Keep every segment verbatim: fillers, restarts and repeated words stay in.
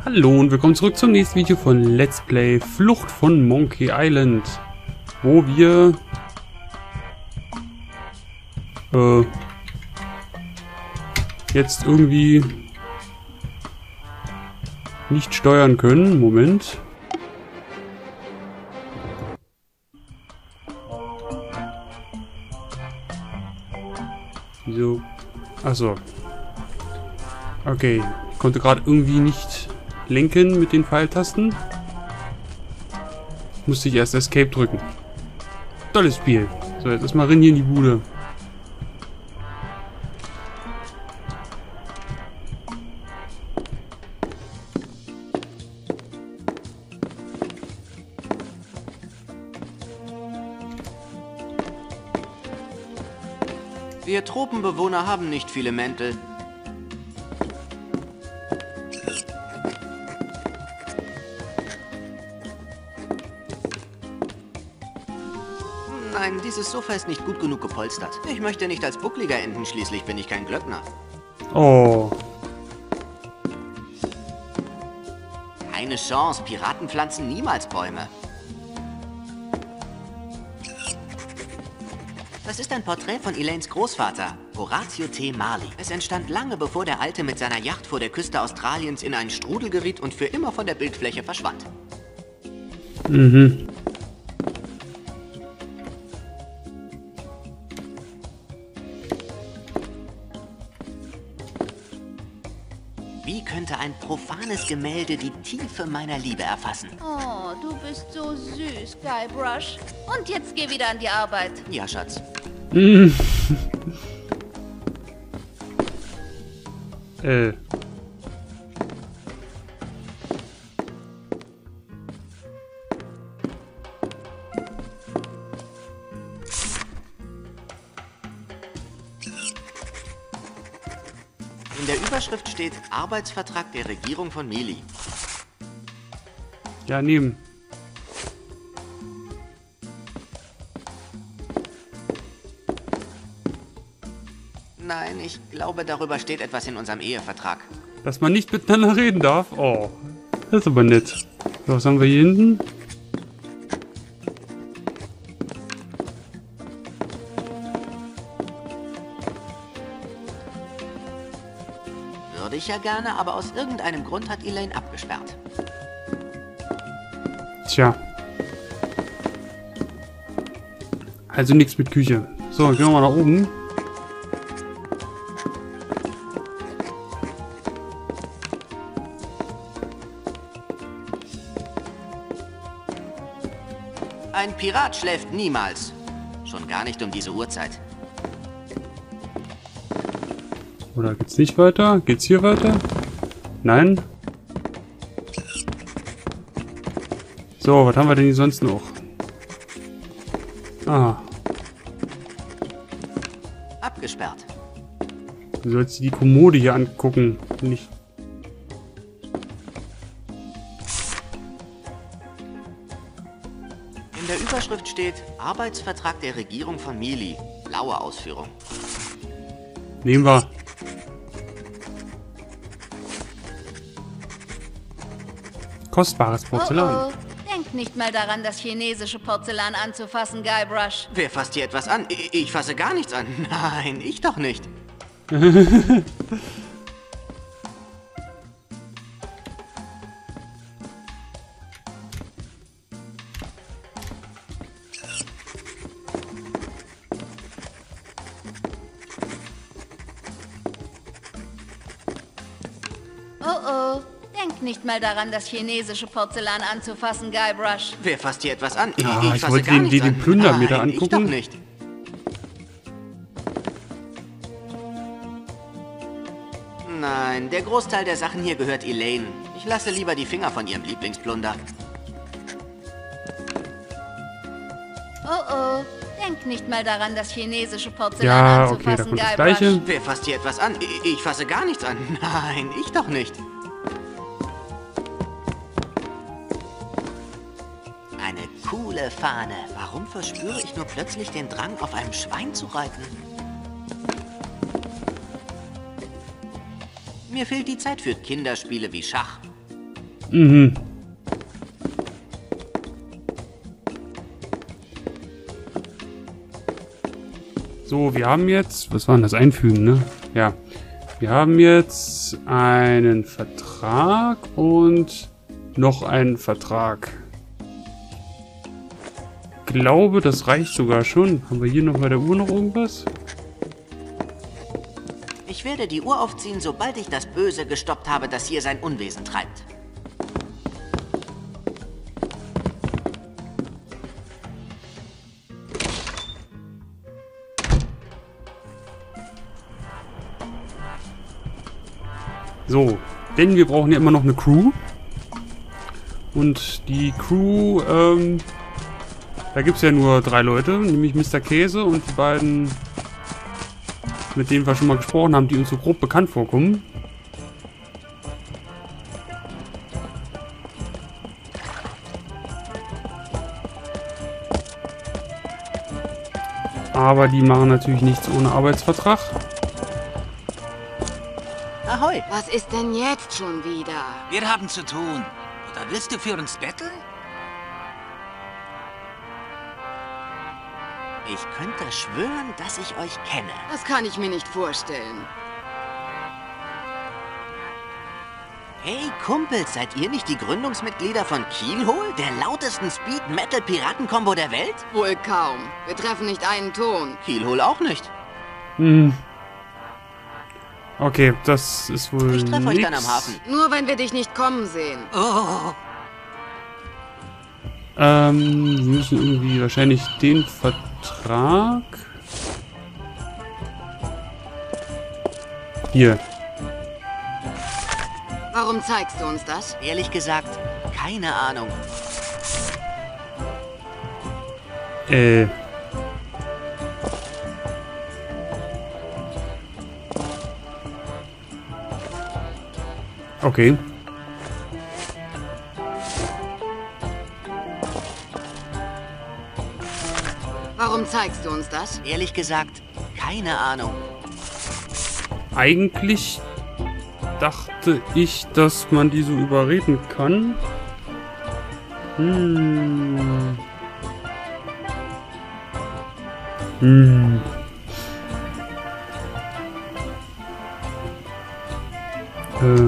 Hallo und willkommen zurück zum nächsten Video von Let's Play Flucht von Monkey Island, wo wir äh, jetzt irgendwie nicht steuern können. Moment. Wieso? Achso. Okay, ich konnte gerade irgendwie nicht lenken mit den Pfeiltasten. Musste ich erst Escape drücken. Tolles Spiel. So, jetzt erstmal rein hier in die Bude. Wir Tropenbewohner haben nicht viele Mäntel. Nein, dieses Sofa ist nicht gut genug gepolstert. Ich möchte nicht als Buckliger enden, schließlich bin ich kein Glöckner. Oh. Keine Chance, Piraten pflanzen niemals Bäume. Das ist ein Porträt von Elaines Großvater, Horatio T. Marley. Es entstand lange bevor der Alte mit seiner Yacht vor der Küste Australiens in einen Strudel geriet und für immer von der Bildfläche verschwand. Mhm. Wie könnte ein profanes Gemälde die Tiefe meiner Liebe erfassen? Oh, du bist so süß, Guybrush. Und jetzt geh wieder an die Arbeit. Ja, Schatz. Mhm. äh. In der Überschrift steht Arbeitsvertrag der Regierung von Mealy. Ja, nehmen. Nein, ich glaube, darüber steht etwas in unserem Ehevertrag. Dass man nicht miteinander reden darf. Oh. Das ist aber nett. So, was haben wir hier hinten? Würde ich ja gerne, aber aus irgendeinem Grund hat Elaine abgesperrt. Tja. Also nichts mit Küche. So, gehen wir mal nach oben. Ein Pirat schläft niemals. Schon gar nicht um diese Uhrzeit. Oder geht's nicht weiter? Geht's hier weiter? Nein? So, was haben wir denn hier sonst noch? Ah, Abgesperrt. du sollst dir die Kommode hier angucken. Nicht. In der Überschrift steht Arbeitsvertrag der Regierung von Mealy. Blaue Ausführung. Nehmen wir. Kostbares Porzellan. Oh, oh. Denk nicht mal daran, das chinesische Porzellan anzufassen, Guybrush. Wer fasst hier etwas an? Ich, ich fasse gar nichts an. Nein, ich doch nicht. Oh, oh. Denk nicht mal daran, das chinesische Porzellan anzufassen, Guybrush. Wer fasst hier etwas an? Ich, Ah, ich ich fasse wollte gar den- nichts den an. Plunder mir da Nein, angucken. Ich doch nicht. Nein, der Großteil der Sachen hier gehört Elaine. Ich lasse lieber die Finger von ihrem Lieblingsplunder. Oh, oh. Denk nicht mal daran, das chinesische Porzellan Ja, okay, da anzufassen, kommt das Guybrush. Gleiche. Wer fasst hier etwas an? Ich, ich fasse gar nichts an. Nein, ich doch nicht. Eine coole Fahne. Warum verspüre ich nur plötzlich den Drang, auf einem Schwein zu reiten? Mir fehlt die Zeit für Kinderspiele wie Schach. Mhm. So, wir haben jetzt... Was war denn das? Einfügen, ne? Ja. Wir haben jetzt einen Vertrag und noch einen Vertrag. Ich glaube, das reicht sogar schon. Haben wir hier noch bei der Uhr noch irgendwas? Ich werde die Uhr aufziehen, sobald ich das Böse gestoppt habe, das hier sein Unwesen treibt. So, denn wir brauchen ja immer noch eine Crew. Und die Crew, ähm, da gibt es ja nur drei Leute, nämlich Mister Käse und die beiden, mit denen wir schon mal gesprochen haben, die uns so grob bekannt vorkommen. Aber die machen natürlich nichts ohne Arbeitsvertrag. Ahoi! Was ist denn jetzt schon wieder? Wir haben zu tun. Oder willst du für uns betteln? Ich könnte schwören, dass ich euch kenne. Das kann ich mir nicht vorstellen. Hey Kumpels, seid ihr nicht die Gründungsmitglieder von Keelhole, der lautesten Speed-Metal-Piraten-Kombo der Welt? Wohl kaum. Wir treffen nicht einen Ton. Keelhole auch nicht. Hm. Okay, das ist wohl Ich treffe euch dann am nix. Hafen. Nur wenn wir dich nicht kommen sehen. Oh, Ähm, wir müssen irgendwie wahrscheinlich den Vertrag... Hier. Warum zeigst du uns das? Ehrlich gesagt, keine Ahnung. Äh... Okay. Warum zeigst du uns das? Ehrlich gesagt, keine Ahnung. Eigentlich dachte ich, dass man die so überreden kann. Hm. Hm. Äh.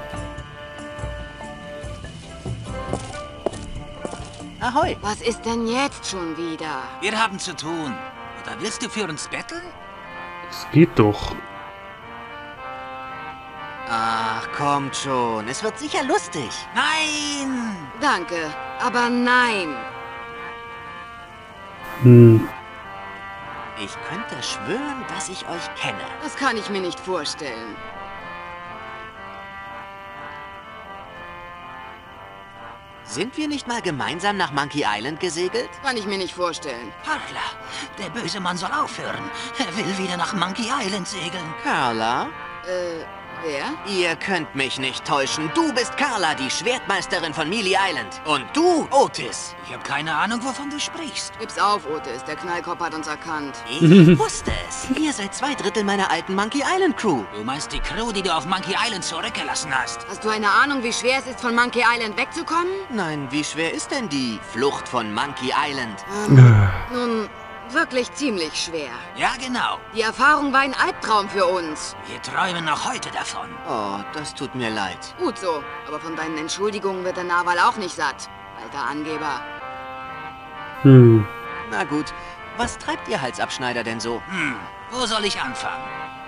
Ahoi! Was ist denn jetzt schon wieder? wir haben zu tun. Oder willst du für uns betteln? Es geht doch. Ach, kommt schon. Es wird sicher lustig. Nein! Danke, aber nein. Hm. Ich könnte schwören, dass ich euch kenne. Das kann ich mir nicht vorstellen. Sind wir nicht mal gemeinsam nach Monkey Island gesegelt? Kann ich mir nicht vorstellen. Carla, der böse Mann soll aufhören. Er will wieder nach Monkey Island segeln. Carla? Äh, wer? Ihr könnt mich nicht täuschen. Du bist Carla, die Schwertmeisterin von Mealy Island. Und du, Otis. Ich habe keine Ahnung, wovon du sprichst. Gib's auf, Otis. Der Knallkopf hat uns erkannt. Ich wusste es. Ihr seid zwei Drittel meiner alten Monkey Island Crew. Du meinst die Crew, die du auf Monkey Island zurückgelassen hast? Hast du eine Ahnung, wie schwer es ist, von Monkey Island wegzukommen? Nein, wie schwer ist denn die Flucht von Monkey Island? Nun, wirklich ziemlich schwer. Ja, genau. Die Erfahrung war ein Albtraum für uns. Wir träumen noch heute davon. Oh, das tut mir leid. Gut so, aber von deinen Entschuldigungen wird der Narwal auch nicht satt. Alter Angeber. Hm. Na gut, was treibt ihr Halsabschneider denn so? Hm, wo soll ich anfangen?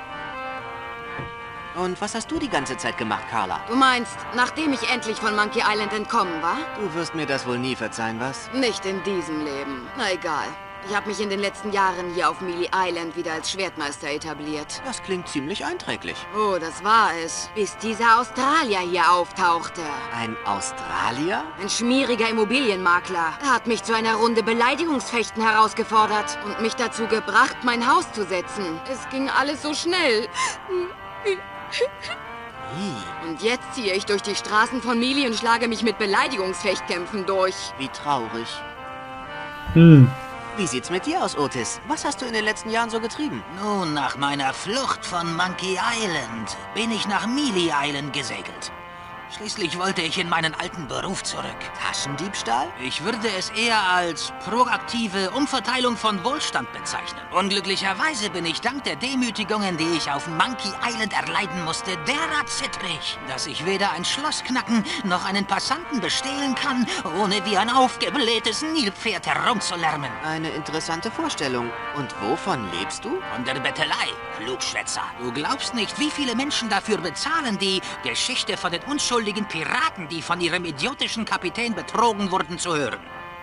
Und was hast du die ganze Zeit gemacht, Carla? Du meinst, nachdem ich endlich von Monkey Island entkommen war? Du wirst mir das wohl nie verzeihen, was? Nicht in diesem Leben. Na egal. Ich habe mich in den letzten Jahren hier auf Mealy Island wieder als Schwertmeister etabliert. Das klingt ziemlich einträglich. Oh, das war es. Bis dieser Australier hier auftauchte. Ein Australier? Ein schmieriger Immobilienmakler. Er hat mich zu einer Runde Beleidigungsfechten herausgefordert und mich dazu gebracht, mein Haus zu setzen. Es ging alles so schnell. Wie? Und jetzt ziehe ich durch die Straßen von Mealy und schlage mich mit Beleidigungsfechtkämpfen durch. Wie traurig. Hm. Wie sieht's mit dir aus, Otis? Was hast du in den letzten Jahren so getrieben? Nun, nach meiner Flucht von Monkey Island bin ich nach Mealy Island gesegelt. Schließlich wollte ich in meinen alten Beruf zurück. Taschendiebstahl? Ich würde es eher als proaktive Umverteilung von Wohlstand bezeichnen. Unglücklicherweise bin ich dank der Demütigungen, die ich auf Monkey Island erleiden musste, derart zittrig, dass ich weder ein Schloss knacken noch einen Passanten bestehlen kann, ohne wie ein aufgeblähtes Nilpferd herumzulärmen. Eine interessante Vorstellung. Und wovon lebst du? Von der Bettelei, Klugschwätzer. Du glaubst nicht, wie viele Menschen dafür bezahlen, die Geschichte von den unschuldigen Piraten, die von ihrem idiotischen Kapitän betrogen wurden, zu hören.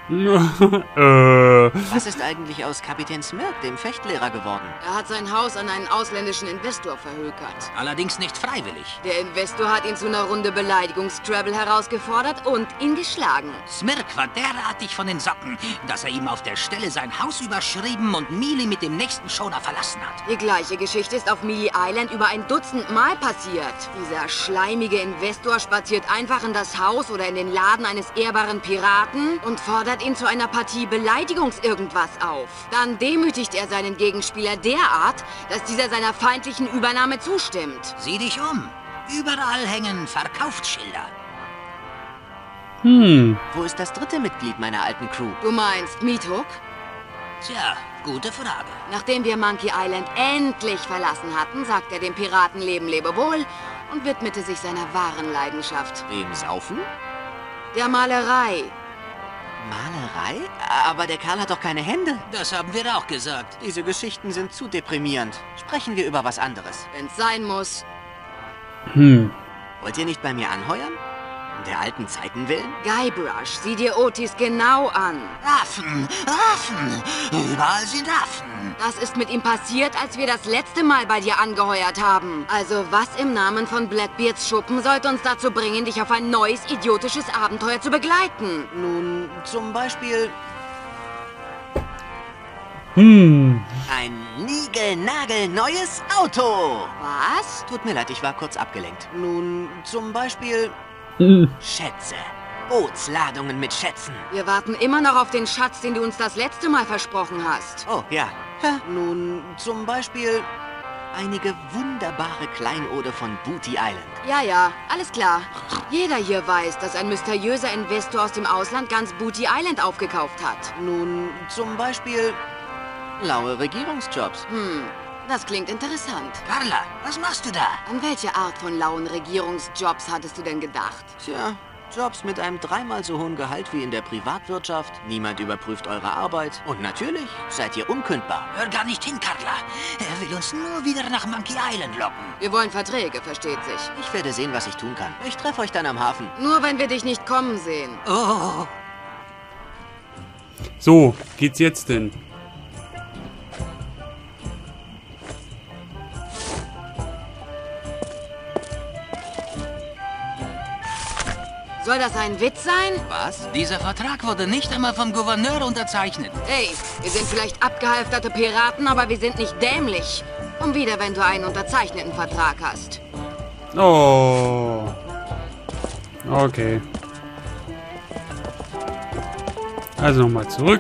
äh. Was ist eigentlich aus Kapitän Smirk, dem Fechtlehrer, geworden? Er hat sein Haus an einen ausländischen Investor verhökert. Allerdings nicht freiwillig. Der Investor hat ihn zu einer Runde Beleidigungstrouble herausgefordert und ihn geschlagen. Smirk war derartig von den Socken, dass er ihm auf der Stelle sein Haus überschrieben und Mealy mit dem nächsten Schoner verlassen hat. Die gleiche Geschichte ist auf Mealy Island über ein Dutzend Mal passiert. Dieser schleimige Investor spaziert einfach in das Haus oder in den Laden eines ehrbaren Piraten und fordert ihn zu einer Partie Beleidigungs-Irgendwas auf. Dann demütigt er seinen Gegenspieler derart, dass dieser seiner feindlichen Übernahme zustimmt. Sieh dich um. Überall hängen Verkaufsschilder. Hm. Wo ist das dritte Mitglied meiner alten Crew? Du meinst Meathook? Tja, gute Frage. Nachdem wir Monkey Island endlich verlassen hatten, sagt er dem Piratenleben Lebewohl und widmete sich seiner wahren Leidenschaft. Dem Saufen? Der Malerei. Malerei? Aber der Kerl hat doch keine Hände. Das haben wir auch gesagt. Diese Geschichten sind zu deprimierend. Sprechen wir über was anderes. Wenn's sein muss. Hm. Wollt ihr nicht bei mir anheuern? Um der alten Zeiten willen? Guybrush, sieh dir Otis genau an. Affen, Affen. Überall sind Affen. Das ist mit ihm passiert, als wir das letzte Mal bei dir angeheuert haben. Also was im Namen von Blackbeards Schuppen sollte uns dazu bringen, dich auf ein neues, idiotisches Abenteuer zu begleiten? Nun, zum Beispiel Hm. ein niegelnagelneues Auto. Was? Tut mir leid, ich war kurz abgelenkt. Nun, zum Beispiel Hm. Schätze. Bootsladungen mit Schätzen. Wir warten immer noch auf den Schatz, den du uns das letzte Mal versprochen hast. Oh, ja. Ha, nun, zum Beispiel einige wunderbare Kleinode von Booty Island. Ja, ja, alles klar. Jeder hier weiß, dass ein mysteriöser Investor aus dem Ausland ganz Booty Island aufgekauft hat. Nun, zum Beispiel laue Regierungsjobs. Hm, das klingt interessant. Carla, was machst du da? An welche Art von lauen Regierungsjobs hattest du denn gedacht? Tja, Jobs mit einem dreimal so hohen Gehalt wie in der Privatwirtschaft. Niemand überprüft eure Arbeit. Und natürlich seid ihr unkündbar. Hör gar nicht hin, Carla. Er will uns nur wieder nach Monkey Island locken. Wir wollen Verträge, versteht sich. Ich werde sehen, was ich tun kann. Ich treffe euch dann am Hafen. Nur wenn wir dich nicht kommen sehen. Oh, So, geht's jetzt denn? Soll das ein Witz sein? Was? dieser Vertrag wurde nicht einmal vom Gouverneur unterzeichnet. Hey, wir sind vielleicht abgehalfterte Piraten, aber wir sind nicht dämlich. Komm wieder, wenn du einen unterzeichneten Vertrag hast. Oh. Okay. Also nochmal zurück.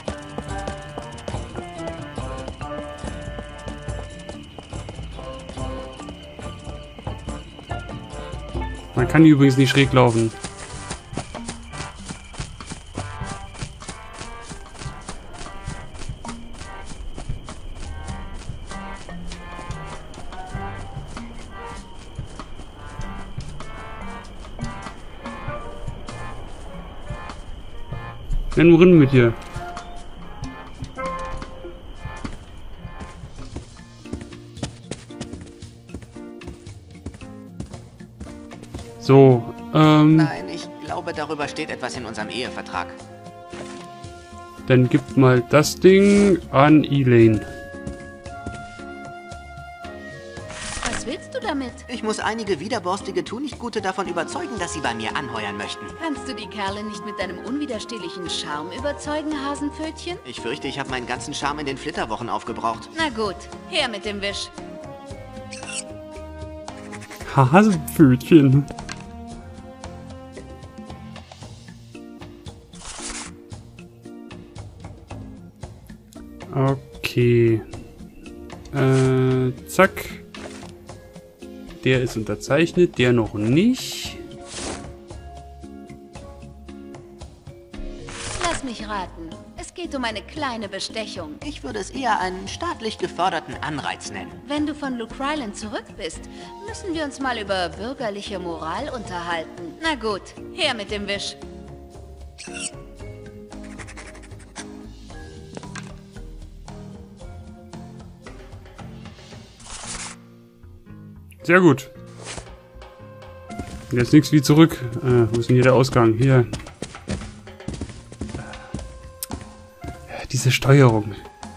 Man kann die übrigens nicht schräg laufen. Dann wohin mit dir? So, ähm, Nein, ich glaube, darüber steht etwas in unserem Ehevertrag. dann gib mal das Ding an Elaine. Was willst du damit? Ich muss einige widerborstige Tunichtgute davon überzeugen, dass sie bei mir anheuern möchten. Kannst du die Kerle nicht mit deinem unwiderstehlichen Charme überzeugen, Hasenpfötchen? Ich fürchte, ich habe meinen ganzen Charme in den Flitterwochen aufgebraucht. Na gut, her mit dem Wisch. Hasenpfötchen. Okay. Äh, zack. Der ist unterzeichnet, der noch nicht. Lass mich raten. Es geht um eine kleine Bestechung. Ich würde es eher einen staatlich geförderten Anreiz nennen. Wenn du von Luke Ryland zurück bist, müssen wir uns mal über bürgerliche Moral unterhalten. Na gut, her mit dem Wisch. Sehr gut. Jetzt nichts wie zurück. Äh, wo ist denn hier der Ausgang? Hier. Diese Steuerung.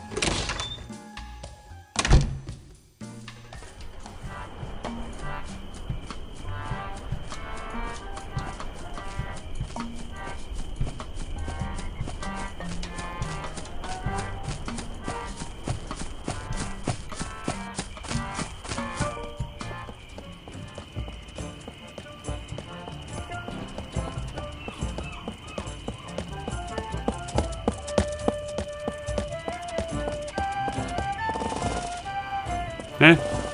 Hä?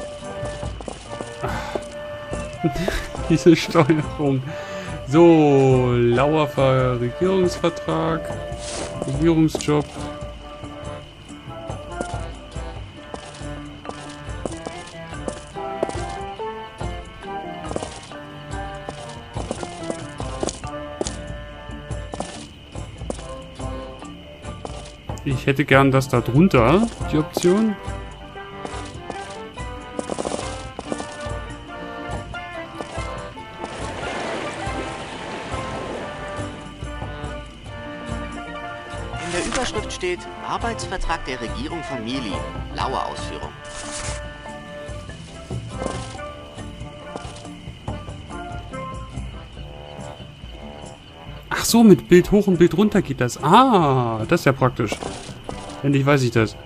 Diese Steuerung. So, lauer Ver Regierungsvertrag. Regierungsjob. Ich hätte gern das da drunter, die Option. In der Überschrift steht Arbeitsvertrag der Regierung von Mili. Laue Ausführung. Ach so, mit Bild hoch und Bild runter geht das. Ah, das ist ja praktisch. Endlich weiß ich das.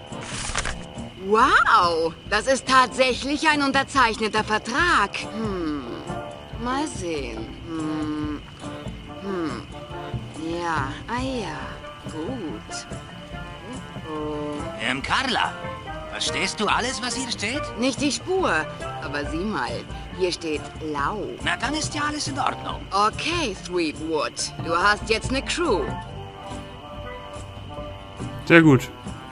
Wow, das ist tatsächlich ein unterzeichneter Vertrag. Hm, mal sehen. Hm, hm, ja, ah ja, gut. Oh. Ähm, Carla, verstehst du alles, was hier steht? Nicht die Spur, aber sieh mal, hier steht Lau. Na, dann ist ja alles in Ordnung. Okay, Threepwood, du hast jetzt eine Crew. Sehr gut.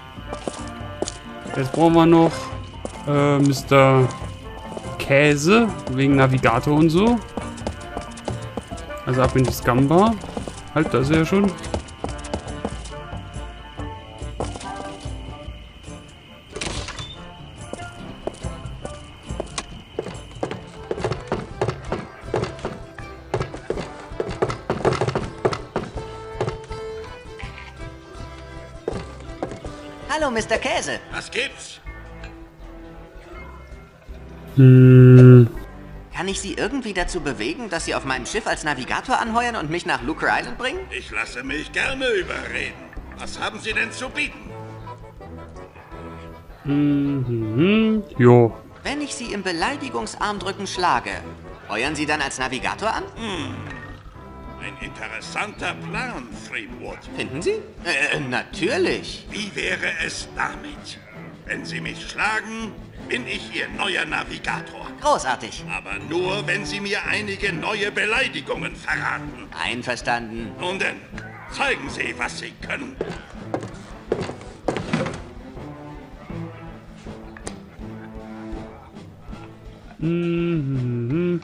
Jetzt brauchen wir noch äh, Mister Käse, wegen Navigator und so. Also ab in die Scamba. Halt, da ist er ja schon. Hallo, Mister Käse. Was gibt's? Hm. Kann ich Sie irgendwie dazu bewegen, dass Sie auf meinem Schiff als Navigator anheuern und mich nach Luker Island bringen? Ich lasse mich gerne überreden. Was haben Sie denn zu bieten? Mhm. Jo. Wenn ich Sie im Beleidigungsarmdrücken schlage, heuern Sie dann als Navigator an? Ein interessanter Plan, Threepwood. Finden Sie? Äh, natürlich. Wie wäre es damit? Wenn Sie mich schlagen, bin ich Ihr neuer Navigator. Großartig. Aber nur, wenn Sie mir einige neue Beleidigungen verraten. Einverstanden. Nun denn, zeigen Sie, was Sie können. Mhm.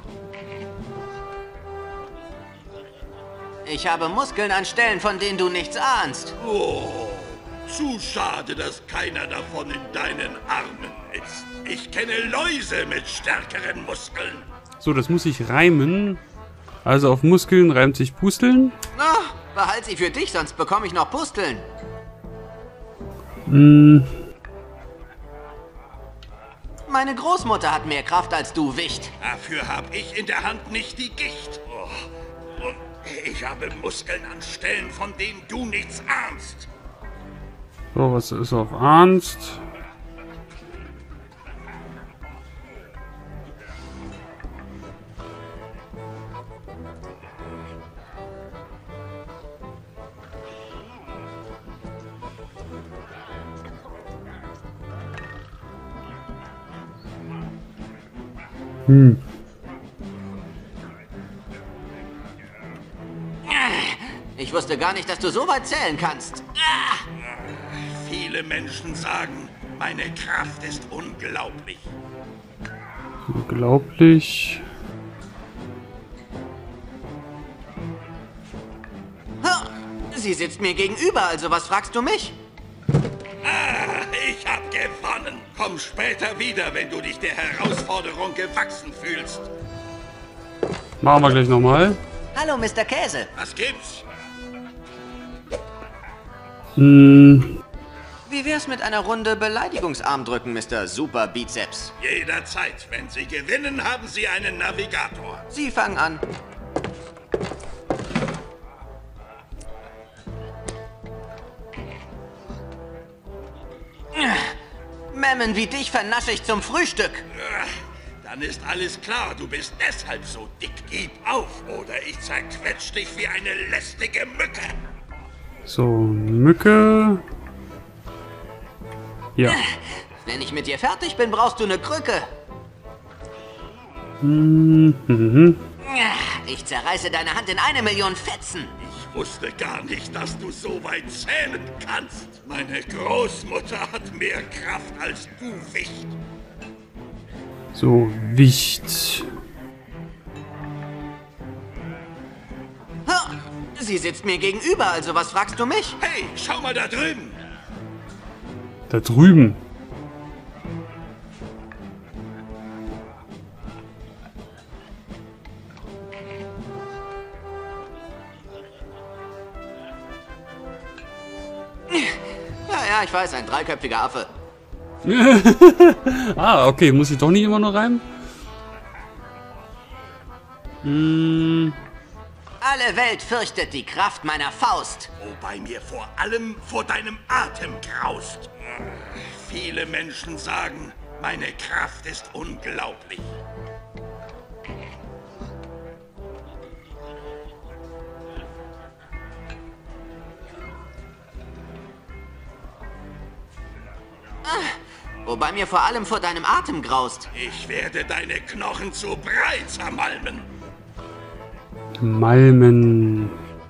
Ich habe Muskeln an Stellen, von denen du nichts ahnst. Oh, zu schade, dass keiner davon in deinen Armen ist. Ich kenne Läuse mit stärkeren Muskeln. So, das muss ich reimen. Also auf Muskeln reimt sich Pusteln. Na, behalt sie für dich, sonst bekomme ich noch Pusteln. Hm. Meine Großmutter hat mehr Kraft als du, Wicht. Dafür habe ich in der Hand nicht die Gicht. Oh, und ich habe Muskeln an Stellen, von denen du nichts ahnst. So, was ist auf Ernst? Hm. Ich wusste gar nicht, dass du so weit zählen kannst. Ah! Viele Menschen sagen, meine Kraft ist unglaublich. Unglaublich. Ha! Sie sitzt mir gegenüber, also was fragst du mich? Ah, ich hab gewonnen. Komm später wieder, wenn du dich der Herausforderung gewachsen fühlst. Machen wir gleich nochmal. Hallo, Mister Käse. Was gibt's? Hm, Wie wär's mit einer Runde Beleidigungsarmdrücken, Mister Super Bizeps? Jederzeit. Wenn Sie gewinnen, haben Sie einen Navigator. Sie fangen an. Memmen wie dich vernasche ich zum Frühstück. Dann ist alles klar. Du bist deshalb so dick. Gib auf, oder ich zerquetsch dich wie eine lästige Mücke. so, Mücke. Ja. Wenn ich mit dir fertig bin, brauchst du eine Krücke. Hm, mhm. Ich zerreiße deine Hand in eine Million Fetzen. Ich wusste gar nicht, dass du so weit zählen kannst. Meine Großmutter hat mehr Kraft als du, Wicht. So, Wicht. Ha! Sie sitzt mir gegenüber, also was fragst du mich? Hey, schau mal da drüben. Da drüben. Ja, ja, ich weiß, ein dreiköpfiger Affe. Ah, okay, muss ich doch nicht immer nur reimen? Hm, Alle Welt fürchtet die Kraft meiner Faust. Wobei mir vor allem vor deinem Atem graust. Viele Menschen sagen, meine Kraft ist unglaublich. Wobei mir vor allem vor deinem Atem graust. Ich werde deine Knochen zu Brei zermalmen. Malmen.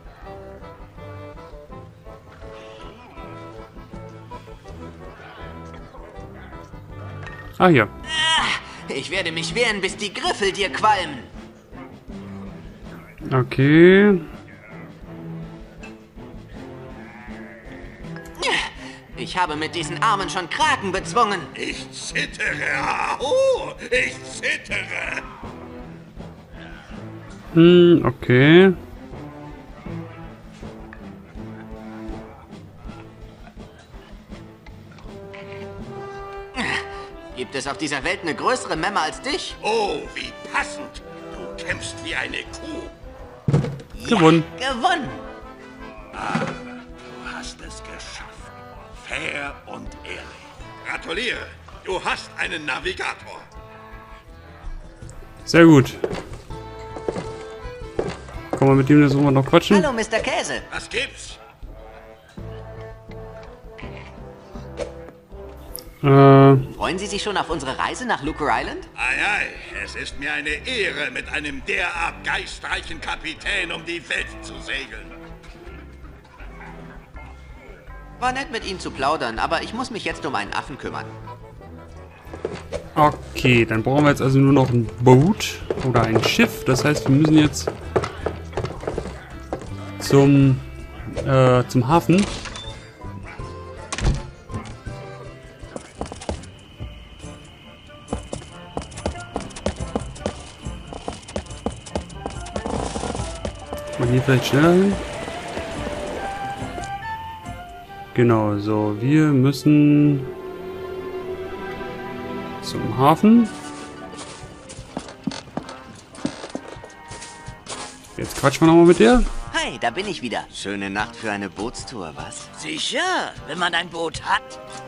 Ah, hier. Ich werde mich wehren, bis die Griffel dir qualmen. Okay. Ich habe mit diesen Armen schon Kraken bezwungen. Ich zittere, oh, ich zittere. Hm, okay. Gibt es auf dieser Welt eine größere Memme als dich? Oh, wie passend. Du kämpfst wie eine Kuh. Gewonnen. Gewonnen. Du hast es geschafft. Fair und ehrlich. Gratuliere. Du hast einen Navigator. Sehr gut. Kann man mit dem das irgendwann noch quatschen? Hallo, Mister Käse. Was gibt's? Äh, Freuen Sie sich schon auf unsere Reise nach Looker Island? Ei, ei, es ist mir eine Ehre, mit einem derart geistreichen Kapitän um die Welt zu segeln. War nett mit Ihnen zu plaudern, aber ich muss mich jetzt um einen Affen kümmern. okay, dann brauchen wir jetzt also nur noch ein Boot oder ein Schiff. Das heißt, wir müssen jetzt zum, äh, zum Hafen. Mal hier vielleicht schneller hin. Genau, so, wir müssen zum Hafen. Jetzt quatschen wir nochmal mit der. Hi, da bin ich wieder. Schöne Nacht für eine Bootstour, was? Sicher, wenn man ein Boot hat.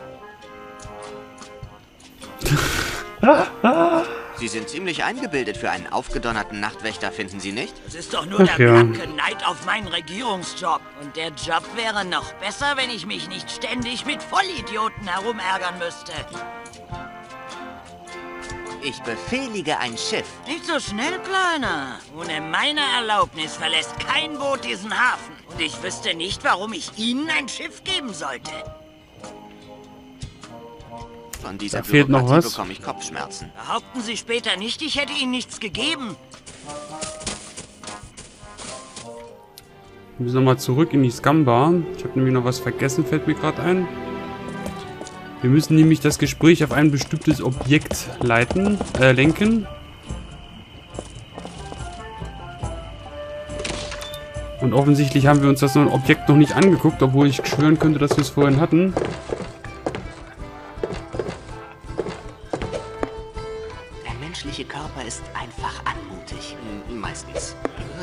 Sie sind ziemlich eingebildet für einen aufgedonnerten Nachtwächter, finden Sie nicht? Das ist doch nur Ach der ja. blanke Neid auf meinen Regierungsjob. Und der Job wäre noch besser, wenn ich mich nicht ständig mit Vollidioten herumärgern müsste. Ich befehlige ein Schiff. Nicht so schnell, Kleiner. Ohne meine Erlaubnis verlässt kein Boot diesen Hafen. Und ich wüsste nicht, warum ich Ihnen ein Schiff geben sollte. Von dieser Da fehlt noch Bürokratie was. bekomme ich Kopfschmerzen. Behaupten Sie später nicht, ich hätte Ihnen nichts gegeben. Wir müssen nochmal zurück in die Scumbar. Ich habe nämlich noch was vergessen, fällt mir gerade ein. Wir müssen nämlich das Gespräch auf ein bestimmtes Objekt leiten, äh, lenken. Und offensichtlich haben wir uns das Objekt noch nicht angeguckt, obwohl ich schwören könnte, dass wir es vorhin hatten. Der menschliche Körper ist einfach anmutig. Hm, Meistens.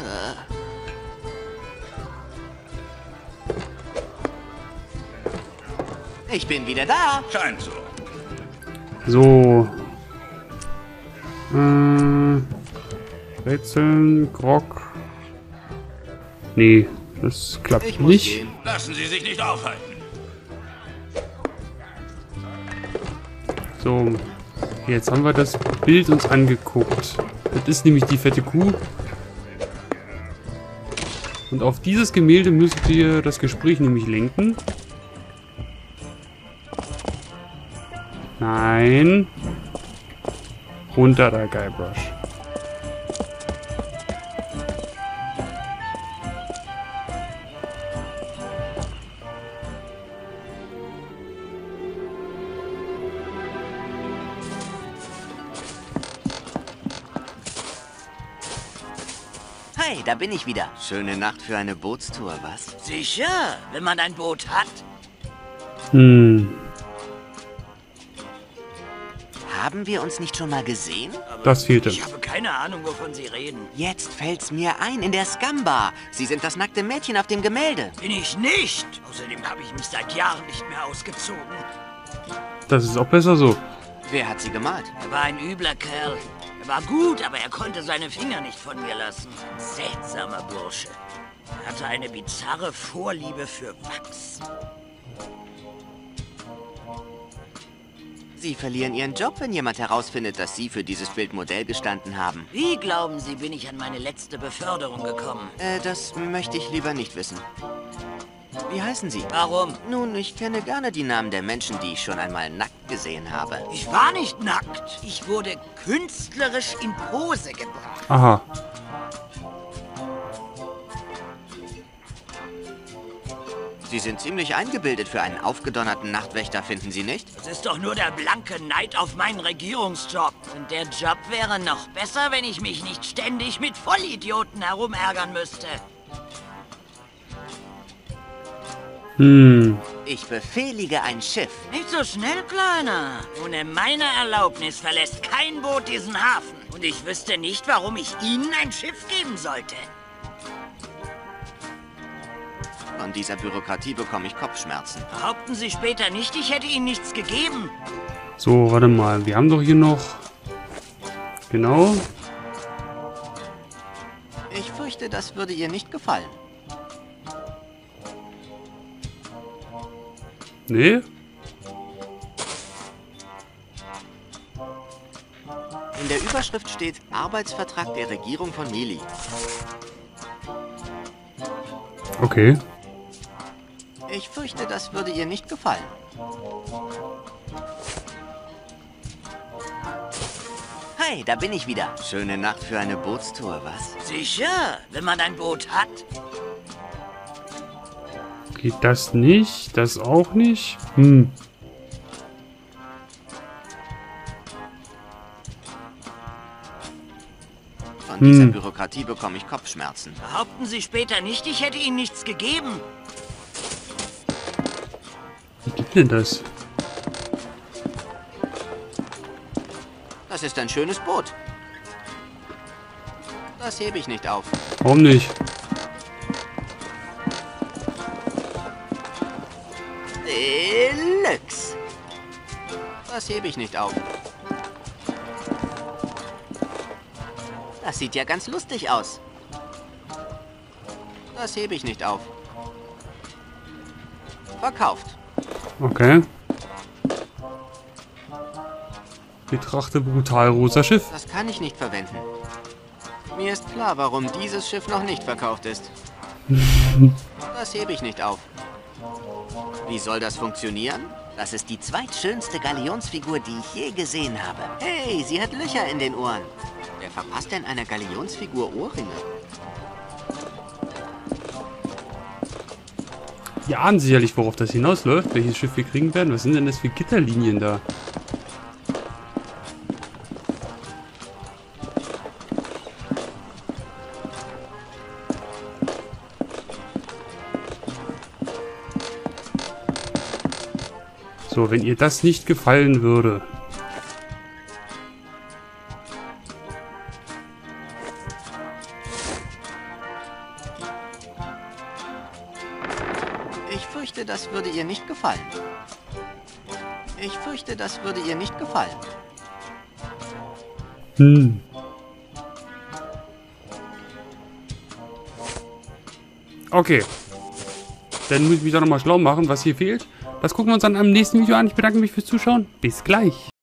Ich bin wieder da. Scheint so. So. Äh, Rätseln, Grog. Nee, das klappt Ich muss nicht. gehen. Lassen Sie sich nicht aufhalten. So, jetzt haben wir das Bild uns angeguckt. Das ist nämlich die fette Kuh. Und auf dieses Gemälde müsst ihr das Gespräch nämlich lenken. Nein. Runter da, Guybrush. Hey, da bin ich wieder. Schöne Nacht für eine Bootstour, was? Sicher, wenn man ein Boot hat. Hm, Haben wir uns nicht schon mal gesehen? das fehlte. Ich habe keine Ahnung, wovon Sie reden. Jetzt fällt's mir ein, in der Scumbar. Sie sind das nackte Mädchen auf dem Gemälde. Bin ich nicht. Außerdem habe ich mich seit Jahren nicht mehr ausgezogen. Das ist auch besser so. Wer hat sie gemalt? Er war ein übler Kerl. Er war gut, aber er konnte seine Finger nicht von mir lassen. Ein seltsamer Bursche. Er hatte eine bizarre Vorliebe für Wachs. Sie verlieren ihren Job, wenn jemand herausfindet, dass Sie für dieses Bild Modell gestanden haben. Wie glauben Sie, bin ich an meine letzte Beförderung gekommen? Äh, das möchte ich lieber nicht wissen. Wie heißen Sie? Warum? Nun, ich kenne gerne die Namen der Menschen, die ich schon einmal nackt gesehen habe. Ich war nicht nackt. Ich wurde künstlerisch in Pose gebracht. Aha. Sie sind ziemlich eingebildet für einen aufgedonnerten Nachtwächter, finden Sie nicht? Das ist doch nur der blanke Neid auf meinen Regierungsjob. Und der Job wäre noch besser, wenn ich mich nicht ständig mit Vollidioten herumärgern müsste. Hm. Ich befehlige ein Schiff. Nicht so schnell, Kleiner. Ohne meine Erlaubnis verlässt kein Boot diesen Hafen. Und ich wüsste nicht, warum ich Ihnen ein Schiff geben sollte. Von dieser Bürokratie bekomme ich Kopfschmerzen. Behaupten Sie später nicht, ich hätte Ihnen nichts gegeben. So, warte mal. Wir haben doch hier noch... Genau. Ich fürchte, das würde ihr nicht gefallen. Nee? In der Überschrift steht Arbeitsvertrag der Regierung von Mili. Okay. Ich fürchte, das würde ihr nicht gefallen. Hey, da bin ich wieder. Schöne Nacht für eine Bootstour, was? Sicher, wenn man ein Boot hat. Geht das nicht? Das auch nicht? Hm. Von dieser Hm. Bürokratie bekomme ich Kopfschmerzen. Behaupten Sie später nicht, ich hätte Ihnen nichts gegeben. Wie geht denn das? Das ist ein schönes Boot. Das hebe ich nicht auf. Warum nicht? Deluxe. Das hebe ich nicht auf. Das sieht ja ganz lustig aus. Das hebe ich nicht auf. Verkauft. Okay. Betrachte brutal rosa Schiff. Das kann ich nicht verwenden. Mir ist klar, warum dieses Schiff noch nicht verkauft ist. Das hebe ich nicht auf. Wie soll das funktionieren? Das ist die zweitschönste Galionsfigur, die ich je gesehen habe. Hey, sie hat Löcher in den Ohren. Wer verpasst denn einer Galionsfigur Ohrringe? Wir ahnen sicherlich, worauf das hinausläuft, welches Schiff wir kriegen werden. Was sind denn das für Gitterlinien da? So, wenn ihr das nicht gefallen würde. Ich fürchte, das würde ihr nicht gefallen. Ich fürchte, das würde ihr nicht gefallen. Hm. Okay. Dann muss ich mich doch nochmal schlau machen, was hier fehlt. Das gucken wir uns dann am nächsten Video an. Ich bedanke mich fürs Zuschauen. Bis gleich.